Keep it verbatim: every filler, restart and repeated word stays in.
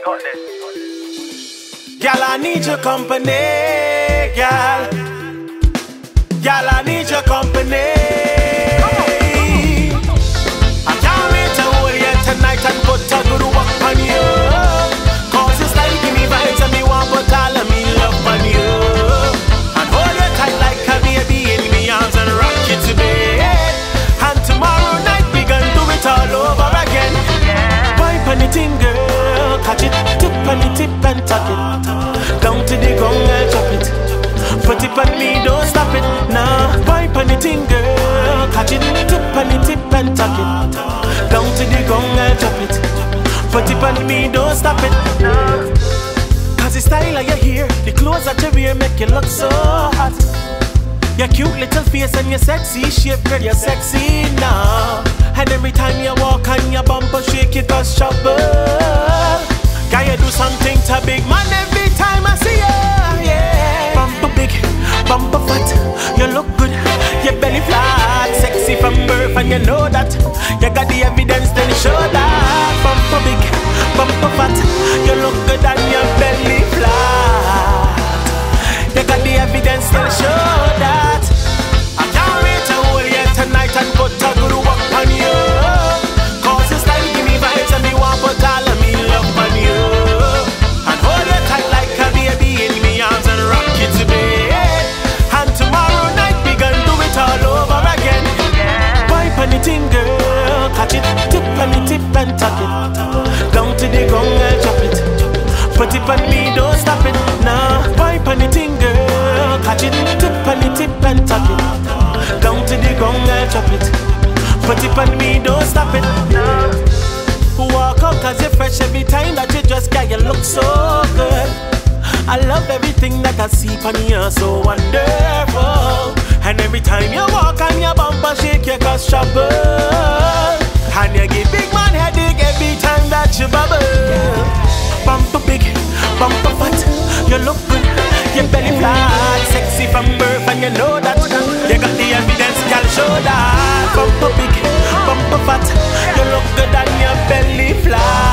Girl, I need your company, girl. Girl, I need your company. I can't wait to hold you tonight and put a good work on you. Cause it's like give me vibes and me want put all of me love on you. And hold you tight like a baby in me arms and rock you to bed. And tomorrow night we gonna do it all over again. Wipe on the thing, girl, catch it, tip on the tip and tuck it. Down to the ground, girl, drop it. Put it on me, don't stop it. Nah, wipe on the thing, girl, catch it, tip on the tip and tuck it. Down to the ground, girl, drop it. Put it on me, don't stop it. Nah, cause the style of your hair, the clothes that you wear make you look so hot. Your cute little face and your sexy shape, girl, you're sexy now. And every time you walk on your bumper, shake it cause trouble. Can you do something to big man every time I see you? Yeah. Bumper big, bumper fat, you look good, your belly flat, sexy from birth and you know that. You got the evidence, then show that. Bumper big, bumper fat, you look good and your belly flat. You got the evidence, then show that. I can't wait to hold you tonight and put a good work on you. Cause it's like give me vibes and me want put all of me love on you. And hold you tight like a baby in me arms and rock you to bed. And tomorrow night we gonna do it all over again. Wipe on the thing, girl, catch it, tip on the tip and tuck it. Down to the ground, girl, drop it. Put it on me, don't stop it. Nah, wipe on the thing, girl, catch it, tip on the tip and tuck it. Down to the ground, girl, drop it. Put it on me, don't stop it. Nah. Walk out cause you're fresh every time that you just get, you look so good. I love everything that I see on you, so wonderful. And every time you walk on your bumper, shake you cause trouble. And you give big man headache every time that you bubble. Bumper big, bumper fat, you look good, your belly flat, sexy from birth and you know that. You got the evidence, girl, show that. Bumper big, bumper fat, you look good and your belly flat.